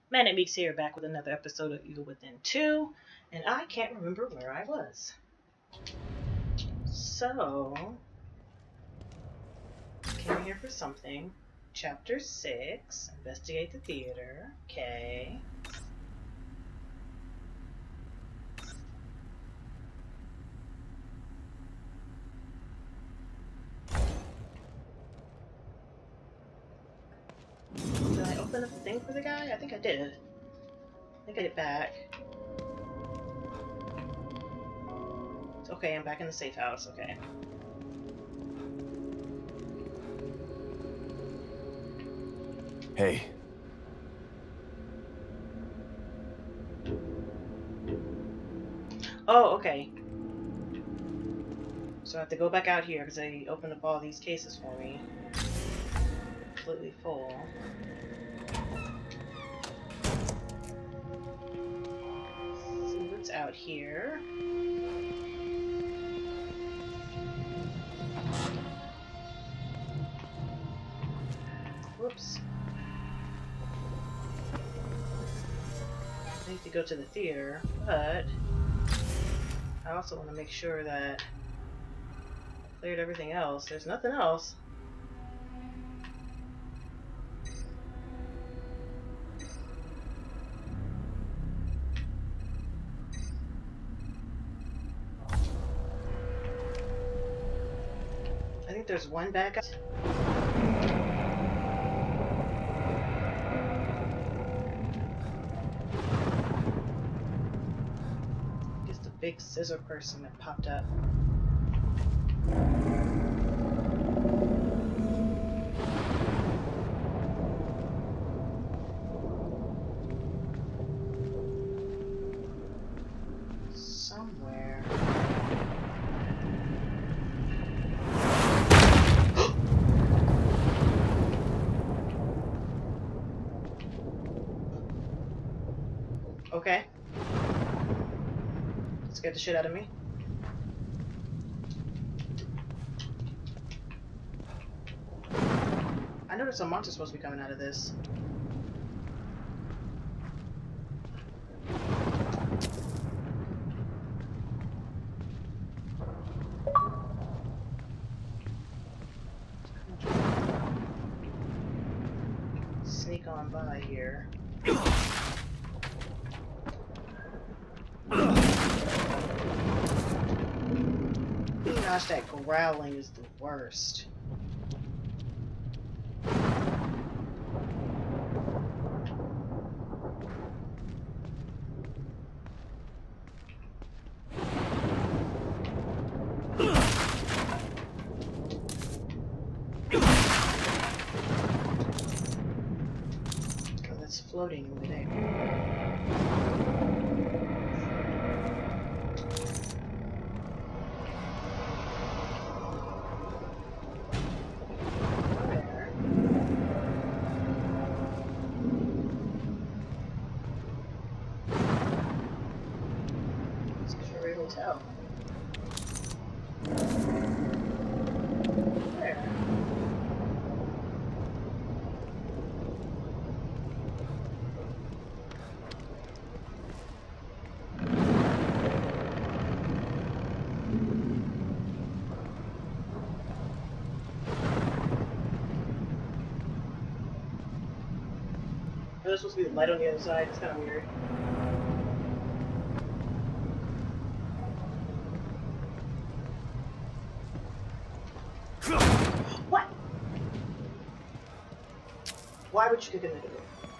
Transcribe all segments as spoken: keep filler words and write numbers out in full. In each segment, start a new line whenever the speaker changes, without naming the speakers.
Manic Meeks here, back with another episode of Evil Within two, and I can't remember where I was. So, came here for something. Chapter six, Investigate the Theater. Okay. Did I open up the thing for the guy? I think I did. I think I get back. Okay, I'm back in the safe house. Okay.
Hey.
Oh, okay. So I have to go back out here because they opened up all these cases for me. Completely full. See what's out here. Whoops. I need to go to the theater, but I also want to make sure that I cleared everything else. There's nothing else. I think there's one back. Just a big scissor person that popped up. Somewhere. Okay. Scared the shit out of me. I know there's some monster supposed to be coming out of this. Sneak on by here. Gosh, that growling is the worst. That's floating over there. Hotel. Where? Oh, there's supposed to be the light on the other side. It's kind of weird. What? Why would you kick in the door?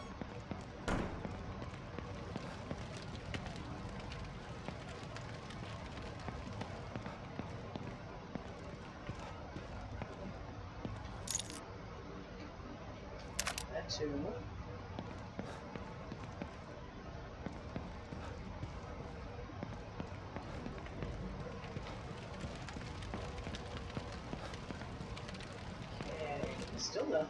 That too. Okay, still nothing.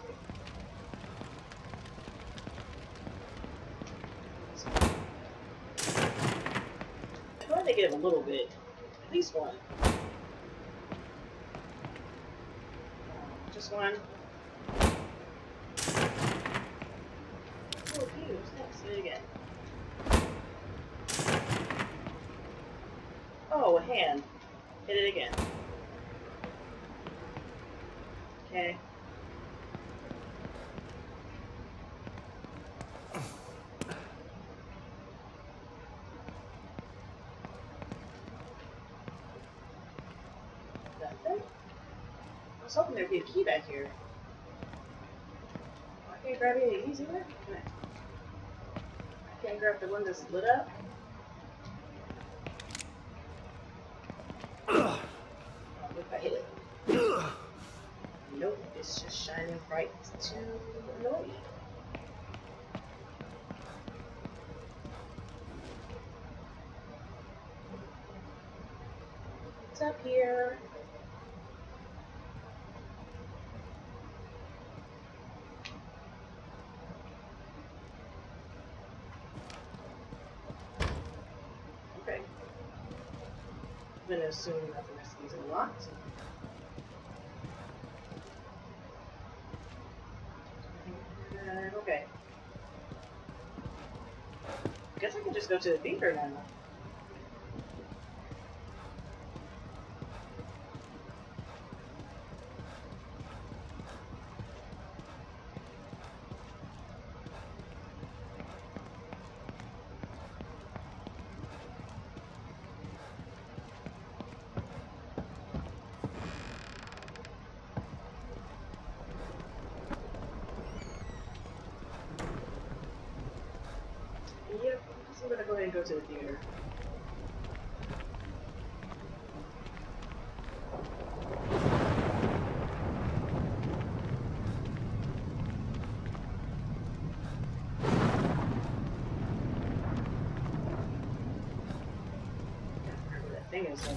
I'm glad they gave a little bit. At least one. Just one. Oh, fuse. Thanks. Hit it again. Oh, a hand. Hit it again. Okay. Nothing? I was hoping there'd be a key back here. I can't grab any of these either? Can I? I can't grab the one that's lit up? Oh, what if I hit it? Nope, it's just shining bright to annoy me. What's up here? Okay. I'm gonna assume that the rest of these are locked. Uh, okay. Guess I can just go to the theater now. Yep, I'm gonna go ahead and go to the theater. Where that thing is.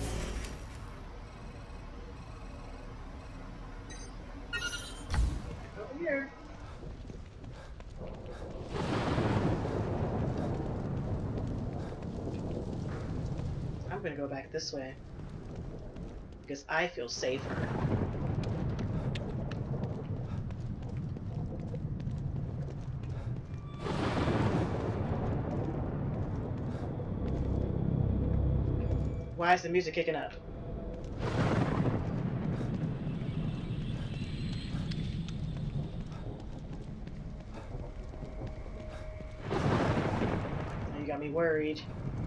Over here. I'm gonna go back this way because I feel safer. Why is the music kicking up? You got me worried.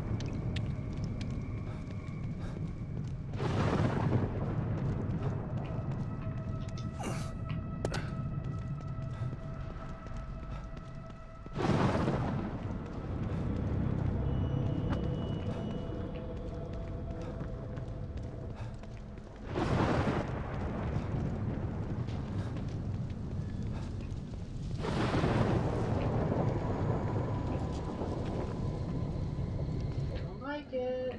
Like it.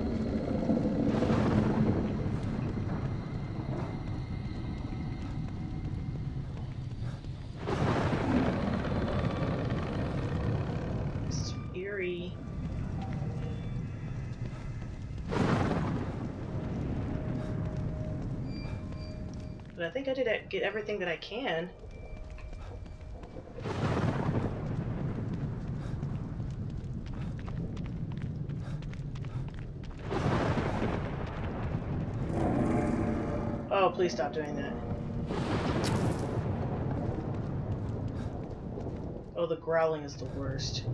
It's eerie. But I think I did get everything that I can. Oh, please stop doing that. Oh, the growling is the worst.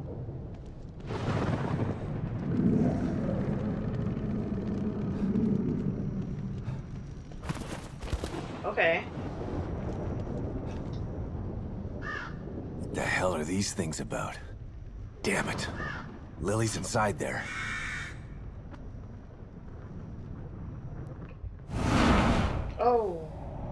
Okay.
What the hell are these things about? Damn it. Lily's inside there.
Oh.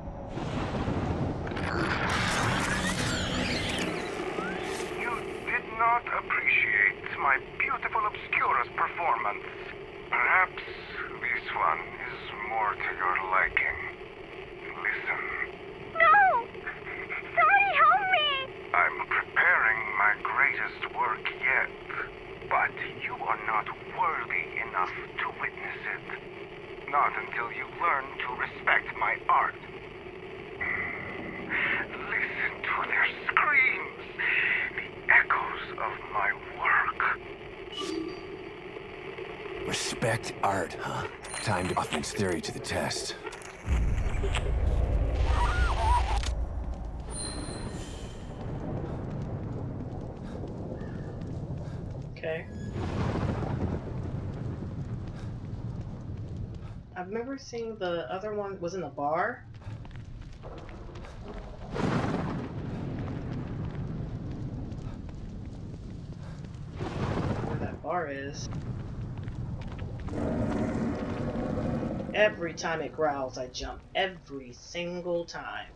You did not appreciate my beautiful Obscurus performance. Perhaps this one is more to your liking. Listen.
No! Somebody help me!
I'm preparing my greatest work yet, but you are not worthy enough to witness it. Not until you learn to respect my art. Listen to their screams, the echo
Respect art, huh? Time to put Hoffman's theory to the test.
Okay. I remember seeing the other one was in the bar. Where that bar is. Every time it growls, I jump. Every single time.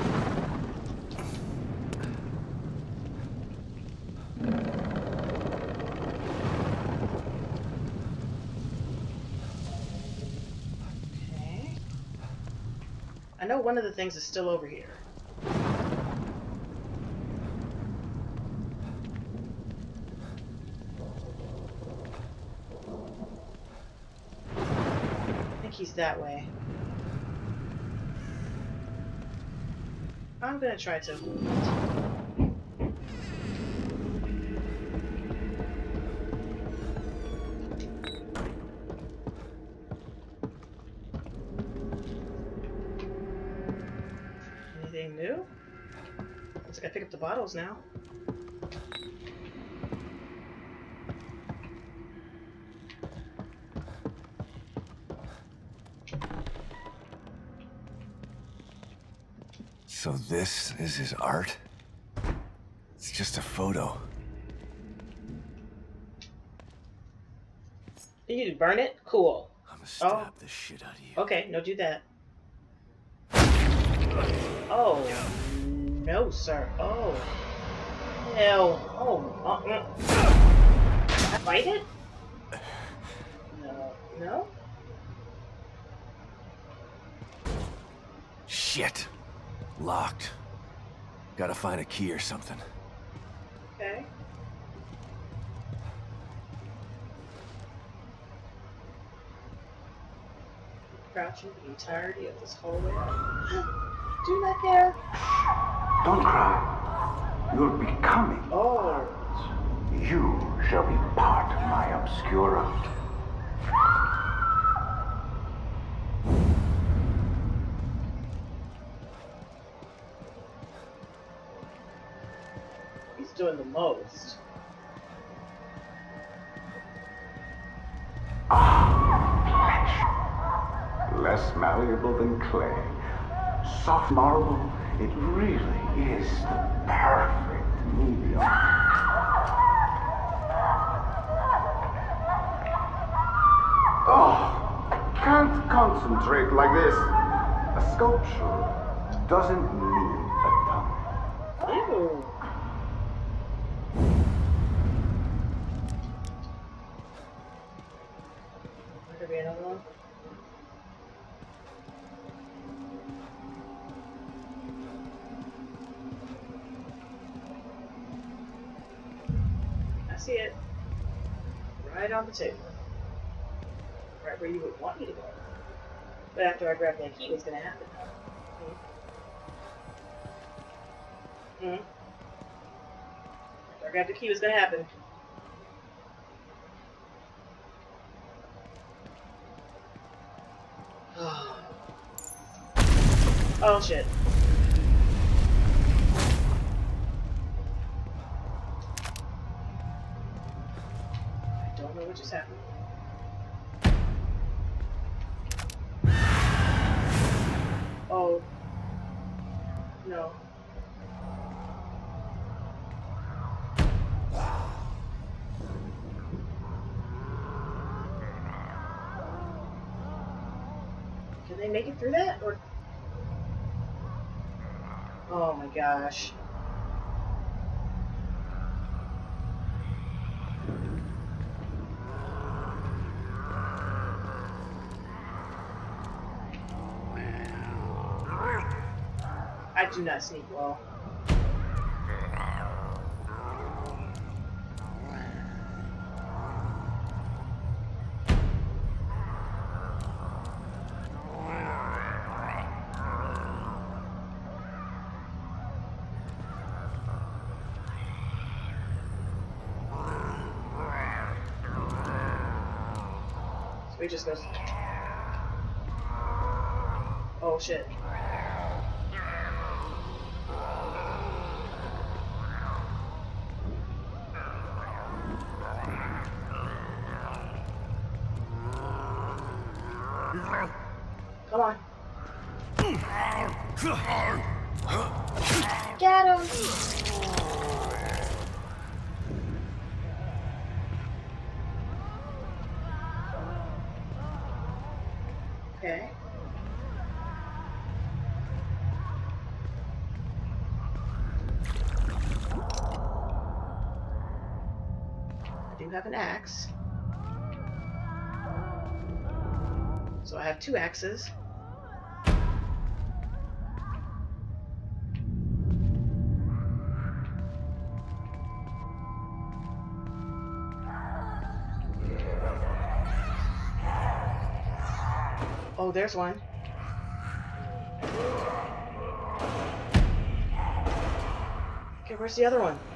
Okay. I know one of the things is still over here. I think he's that way. I'm gonna try to. Anything new? Looks like I pick up the bottles now.
So this is his art? It's just a photo.
You need to burn it? Cool.
I'm gonna stab
Oh.
the shit out of you.
Okay, no, do that. Oh. No, sir. Oh. Hell. Oh. Uh, mm. Can I fight it? No. No?
Shit. Locked. Gotta find a key or something.
Okay. Crouching the entirety of this hallway. Do not care.
Don't cry. You're becoming.
Oh.
You shall be part of my obscura.
He's doing the most.
Less malleable than clay. Soft marble, it really is the perfect medium. Oh, I can't concentrate like this. A sculpture doesn't need a tongue.
Ew. There could be another one. I see it. Right on the table. Right where you would want me to go. But after I grab that key, what's gonna happen? Hmm. Hmm. After I grab the key, what's gonna happen? Oh shit. I don't know what just happened. Oh. No. Can they make it through that? Or oh my gosh. I do not sneak well. So he just goes. Oh shit. Come on. Get him! Okay. I do have an axe. So I have two axes. Oh, there's one. Okay, where's the other one?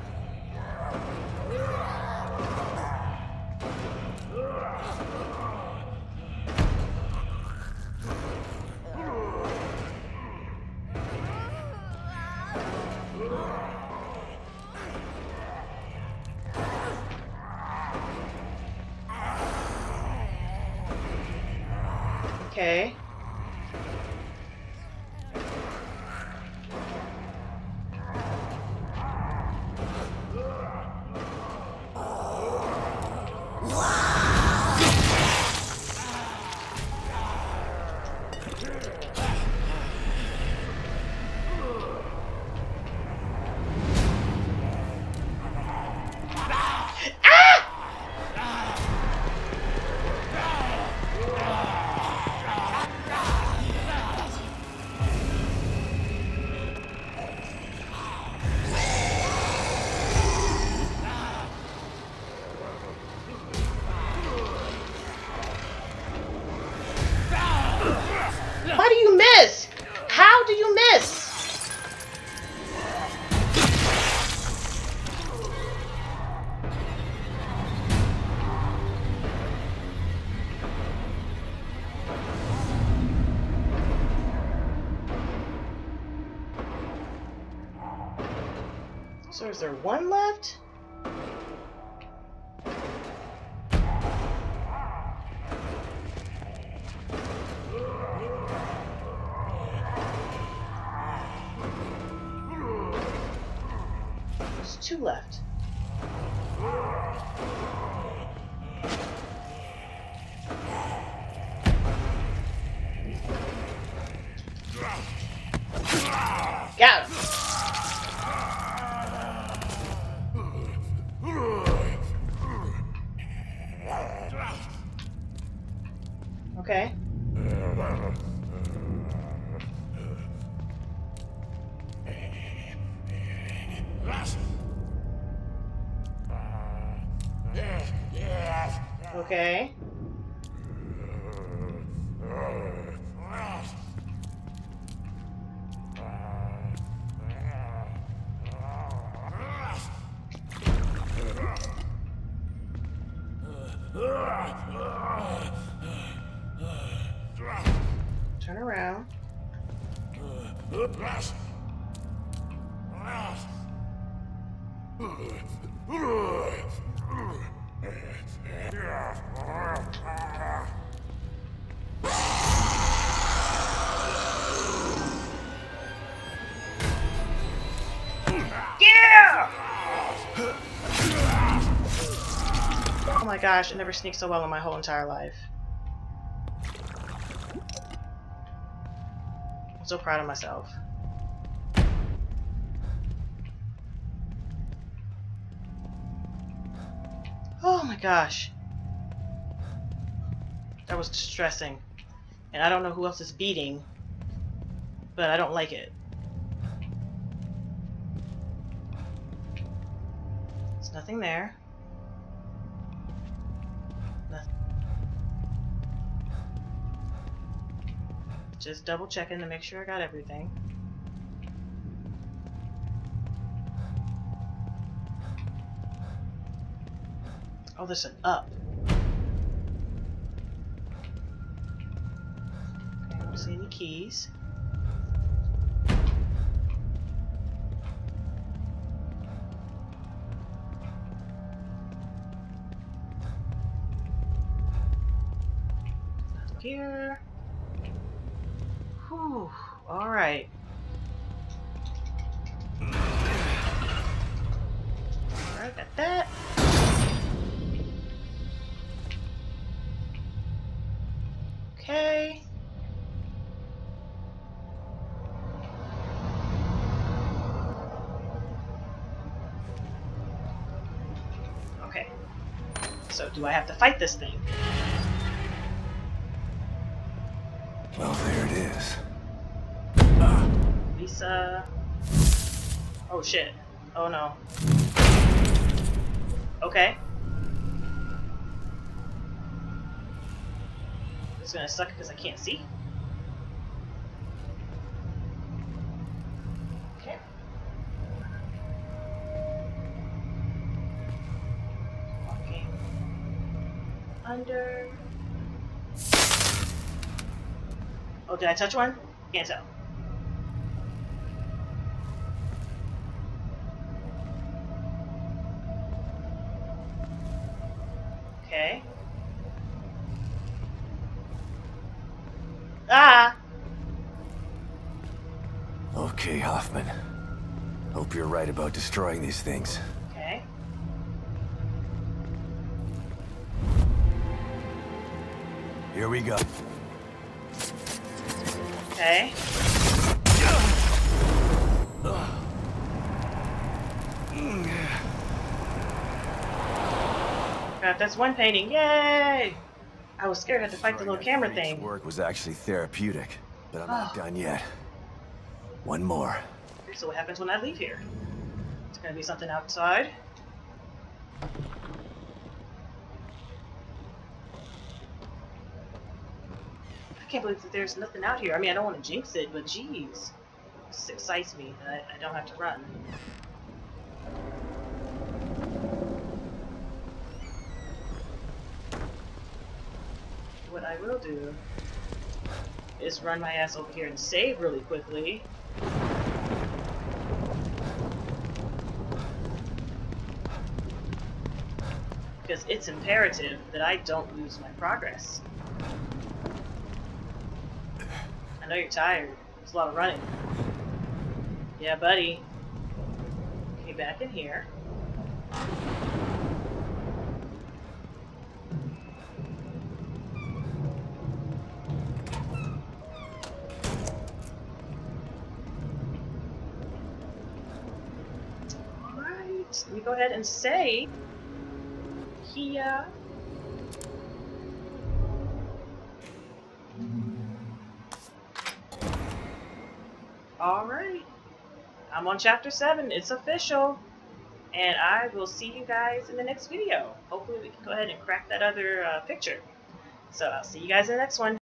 Okay. Why do you miss? How do you miss? So is there one left? There's two left. Got him. Okay. Okay. Turn around. Yeah! Oh my gosh, I never sneaked so well in my whole entire life. I'm so proud of myself. Oh my gosh. That was distressing. And I don't know who else is beating, but I don't like it. There's nothing there. Nothing. Just double checking to make sure I got everything. Oh, there's an up. see any keys. Nothing here. Whew. All right. All right, got that. Okay. Okay. So do I have to fight this thing?
Well, there it is.
Lisa. Oh shit. Oh no. Okay. This is gonna suck because I can't see. Okay. Walking under. Oh, did I touch one? Can't tell. Okay. Ah!
Okay, Hoffman. Hope you're right about destroying these things.
Okay.
Here we go.
Okay. Got that's one painting. Yay! I was scared I had to fight the little camera
Freak's
thing.
work was actually therapeutic, but I'm not
Oh.
done yet. One more.
Okay, so what happens when I leave here? It's gonna be something outside. I can't believe that there's nothing out here. I mean, I don't want to jinx it, but geez. This excites me that I, I don't have to run. What I will do is run my ass over here and save really quickly. Because it's imperative that I don't lose my progress. I know you're tired. There's a lot of running. Yeah, buddy. Okay, back in here. Alright, let me go ahead and save. Here. Alright. I'm on chapter seven. It's official. And I will see you guys in the next video. Hopefully we can go ahead and crack that other uh, picture. So I'll see you guys in the next one.